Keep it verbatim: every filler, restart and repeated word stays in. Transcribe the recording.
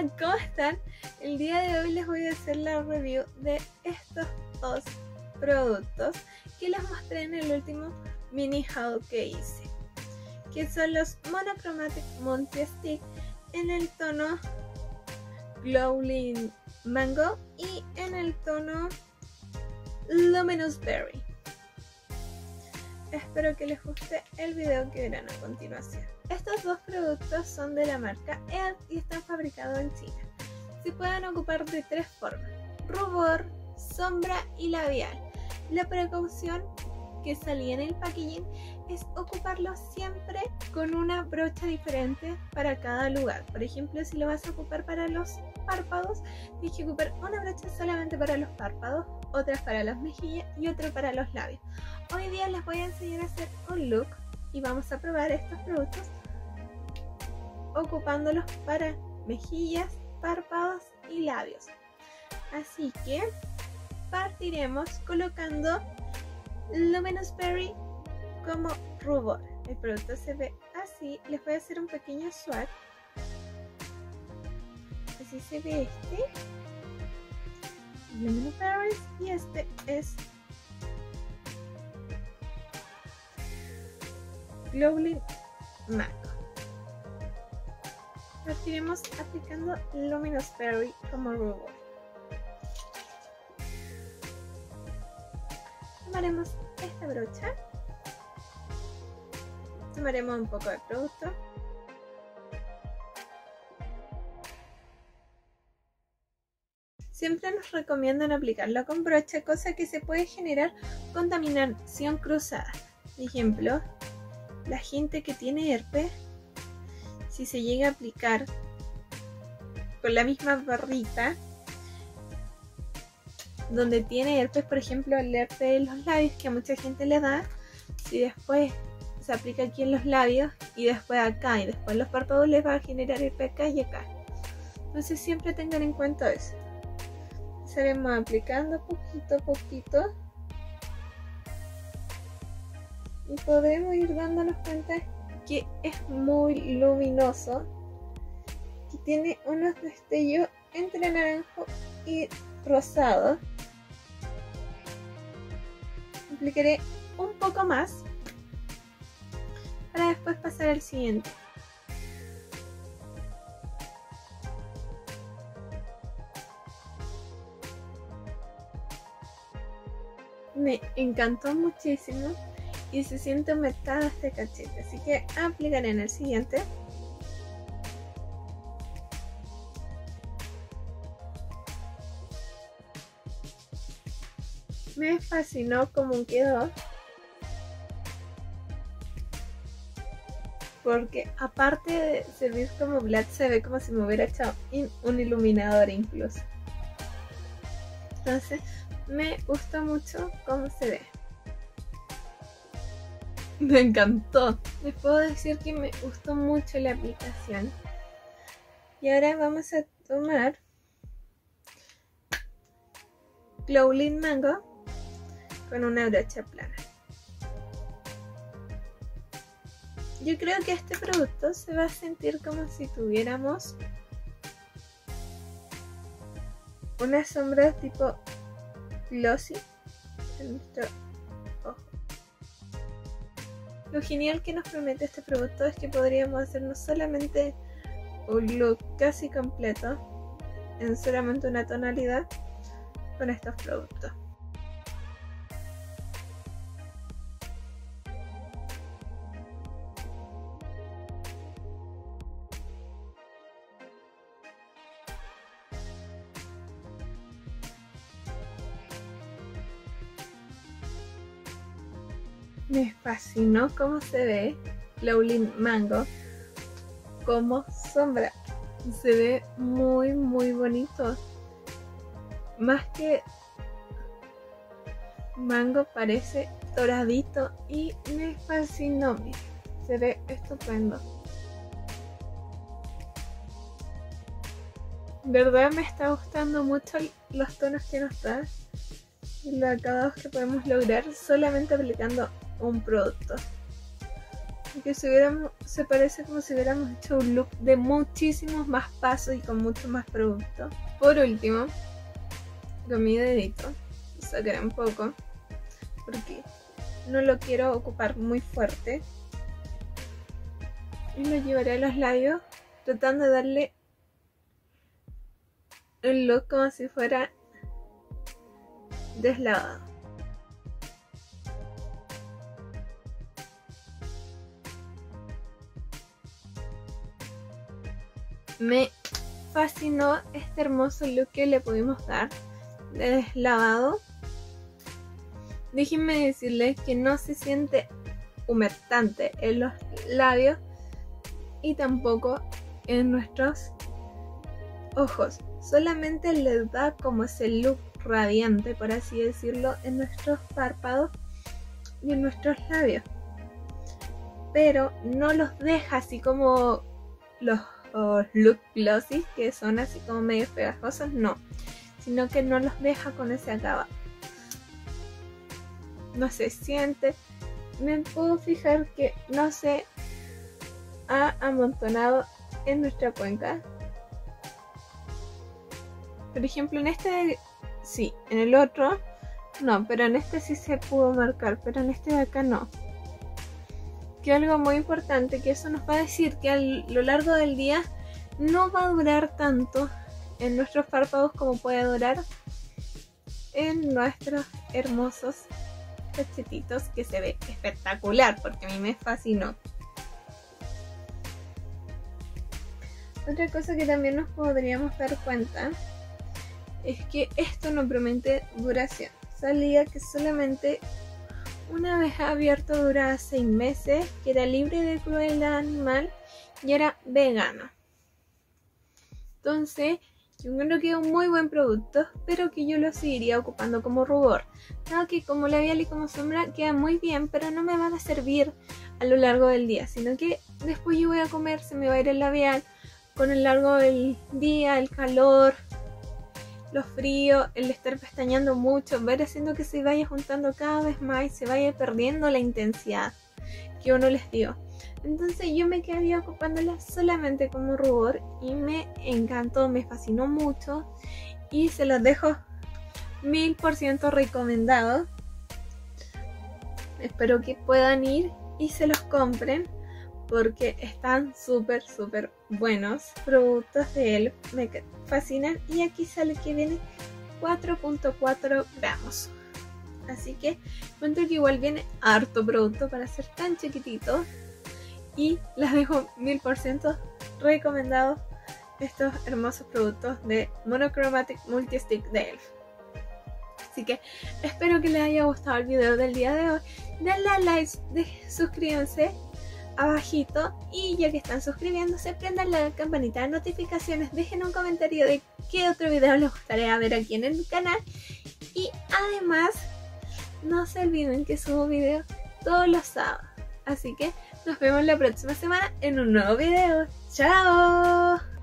Hola, ¿cómo están? El día de hoy les voy a hacer la review de estos dos productos que les mostré en el último mini haul que hice, que son los Monochromatic Multi Stick en el tono Glowing Mango y en el tono Luminous Berry. Espero que les guste el video que verán a continuación. Estos dos productos son de la marca E A D y están fabricados en China. Se pueden ocupar de tres formas: rubor, sombra y labial. La precaución que salía en el packaging es ocuparlo siempre con una brocha diferente para cada lugar. Por ejemplo, si lo vas a ocupar para los párpados, tienes que ocupar una brocha solamente para los párpados, otra para las mejillas y otra para los labios. Hoy día les voy a enseñar a hacer un look y vamos a probar estos productos ocupándolos para mejillas, párpados y labios. Así que partiremos colocando Luminous Berry como rubor. El producto se ve así. Les voy a hacer un pequeño swatch. Así se ve este Luminous Berry y este es Glowing Mango. Partiremos aplicando Luminous Berry como rubor. Tomaremos esta brocha, tomaremos un poco de producto, siempre nos recomiendan aplicarlo con brocha, cosa que se puede generar contaminación cruzada. Por ejemplo, la gente que tiene herpes, si se llega a aplicar con la misma barrita donde tiene herpes, por ejemplo el herpes de los labios que a mucha gente le da, si después se aplica aquí en los labios y después acá y después en los párpados, les va a generar herpes acá y acá. Entonces siempre tengan en cuenta eso. Estaremos aplicando poquito a poquito y podremos ir dándonos cuenta que es muy luminoso y tiene unos destellos entre naranjo y rosado. Aplicaré un poco más para después pasar al siguiente. Me encantó muchísimo y se siente humectado este cachete, así que aplicaré en el siguiente. Me fascinó cómo quedó, porque aparte de servir como blush, se ve como si me hubiera echado un iluminador incluso. Entonces me gustó mucho cómo se ve. Me encantó. Les puedo decir que me gustó mucho la aplicación. Y ahora vamos a tomar Glowing Mango con una brocha plana. Yo creo que este producto se va a sentir como si tuviéramos una sombra tipo glossy en nuestro ojo. Lo genial que nos promete este producto es que podríamos hacer no solamente un look casi completo en solamente una tonalidad con estos productos. Me fascinó cómo se ve Glowing Mango como sombra. Se ve muy muy bonito. Más que mango, parece doradito y me fascinó. Mira, se ve estupendo. En verdad me está gustando mucho los tonos que nos da y los acabados que podemos lograr solamente aplicando un producto. que si hubiéramos, se parece como si hubiéramos hecho un look de muchísimos más pasos y con mucho más producto. Por último, con mi dedito sacaré un poco porque no lo quiero ocupar muy fuerte y lo llevaré a los labios tratando de darle el look como si fuera deslavado. Me fascinó este hermoso look que le pudimos dar de deslavado. Déjenme decirles que no se siente humectante en los labios y tampoco en nuestros ojos. Solamente les da como ese look radiante, por así decirlo, en nuestros párpados y en nuestros labios. Pero no los deja así como los look glossy, que son así como medio pegajosos, no. Sino que no los deja con ese acabado. No se siente. Me puedo fijar que no se ha amontonado en nuestra cuenca. Por ejemplo, en este sí, en el otro no, pero en este sí se pudo marcar, pero en este de acá no. Que algo muy importante, que eso nos va a decir que a lo largo del día no va a durar tanto en nuestros párpados como puede durar en nuestros hermosos cachetitos, que se ve espectacular porque a mí me fascinó. Otra cosa que también nos podríamos dar cuenta es que esto no promete duración. Salía que solamente una vez abierto duraba seis meses, que era libre de crueldad animal y era vegano. Entonces, yo creo que es un muy buen producto, pero que yo lo seguiría ocupando como rubor. Dado que como labial y como sombra queda muy bien, pero no me van a servir a lo largo del día, sino que después yo voy a comer, se me va a ir el labial con el largo del día, el calor, los fríos, el estar pestañeando mucho, ver haciendo que se vaya juntando cada vez más y se vaya perdiendo la intensidad que uno les dio. Entonces yo me quedaría ocupándola solamente como rubor y me encantó, me fascinó mucho y se los dejo mil por ciento recomendado. Espero que puedan ir y se los compren porque están súper súper buenos. Productos de E L F me fascinan y aquí sale que viene cuatro punto cuatro gramos. Así que encuentro que igual viene harto producto para ser tan chiquitito. Y les dejo mil por ciento recomendados estos hermosos productos de Monochromatic Multi-Stick de E L F. Así que espero que les haya gustado el video del día de hoy. Denle a like, de, suscríbanse abajito y ya que están suscribiéndose, prendan la campanita de notificaciones, dejen un comentario de qué otro video les gustaría ver aquí en el canal y además no se olviden que subo videos todos los sábados. Así que nos vemos la próxima semana en un nuevo video. ¡Chao!